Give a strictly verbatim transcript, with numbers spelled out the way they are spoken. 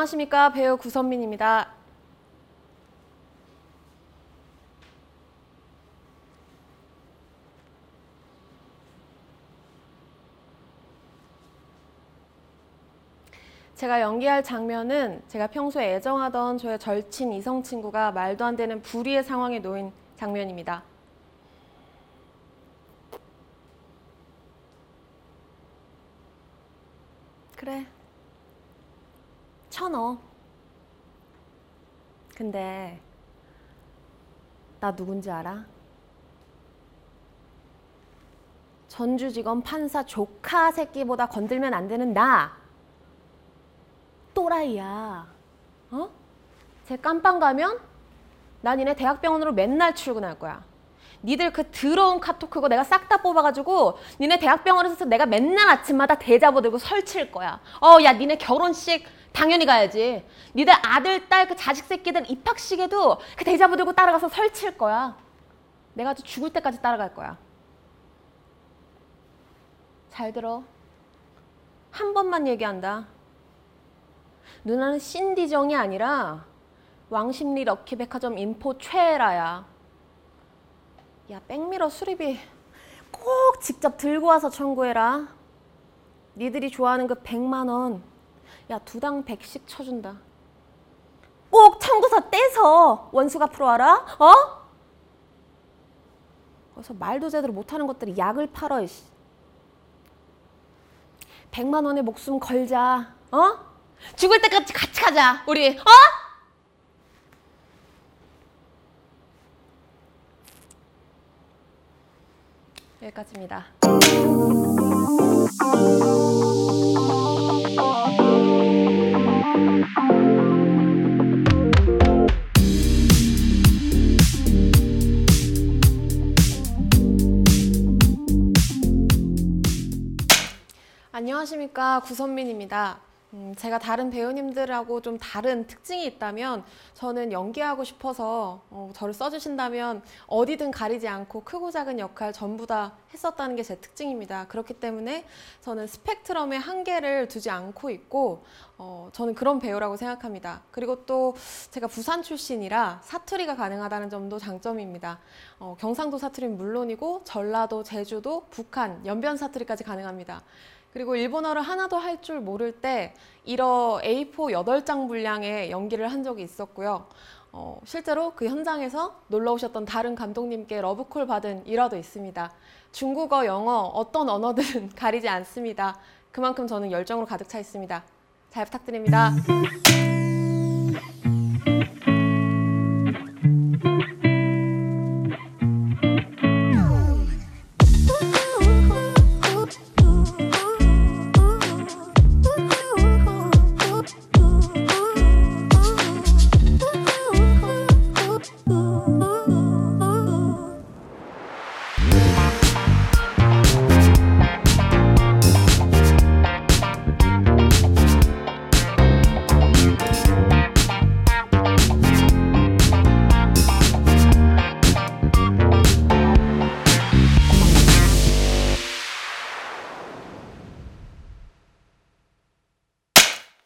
안녕하십니까, 배우 구선민입니다. 제가 연기할 장면은 제가 평소에 애정하던 저의 절친 이성 친구가 말도 안 되는 불의의 상황에 놓인 장면입니다. 그래, 쳐넣어. 근데 나 누군지 알아? 전주지검 판사 조카 새끼보다 건들면 안 되는 나 또라이야. 어? 쟤 깜빵 가면 난 니네 대학병원으로 맨날 출근할 거야. 니들 그 더러운 카톡 그거 내가 싹 다 뽑아가지고 니네 대학병원에서 내가 맨날 아침마다 대자보 들고 설칠 거야. 어, 야, 니네 결혼식 당연히 가야지. 니들 아들, 딸, 그 자식 새끼들 입학식에도 그 대자보 들고 따라가서 설칠 거야. 내가 아주 죽을 때까지 따라갈 거야. 잘 들어. 한 번만 얘기한다. 누나는 신디정이 아니라 왕십리 럭키백화점 인포 최애라야. 야, 백미러 수리비 꼭 직접 들고 와서 청구해라. 니들이 좋아하는 그 백만 원, 야, 두당 백씩 쳐준다. 꼭 청구서 떼서 원수 갚으러 와라. 어? 그래서 말도 제대로 못하는 것들이 약을 팔어. 이씨. 백만 원에 목숨 걸자. 어? 죽을 때까지 같이 가자, 우리. 어? 여기까지입니다. 안녕하십니까, 구선민입니다. 음, 제가 다른 배우님들하고 좀 다른 특징이 있다면 저는 연기하고 싶어서 어, 저를 써주신다면 어디든 가리지 않고 크고 작은 역할 전부 다 했었다는 게 제 특징입니다. 그렇기 때문에 저는 스펙트럼의 한계를 두지 않고 있고 어, 저는 그런 배우라고 생각합니다. 그리고 또 제가 부산 출신이라 사투리가 가능하다는 점도 장점입니다. 어, 경상도 사투리는 물론이고 전라도, 제주도, 북한, 연변 사투리까지 가능합니다. 그리고 일본어를 하나도 할 줄 모를 때 일어 에이포 여덟 장 분량의 연기를 한 적이 있었고요. 어, 실제로 그 현장에서 놀러 오셨던 다른 감독님께 러브콜 받은 일화도 있습니다. 중국어, 영어, 어떤 언어든 가리지 않습니다. 그만큼 저는 열정으로 가득 차 있습니다. 잘 부탁드립니다.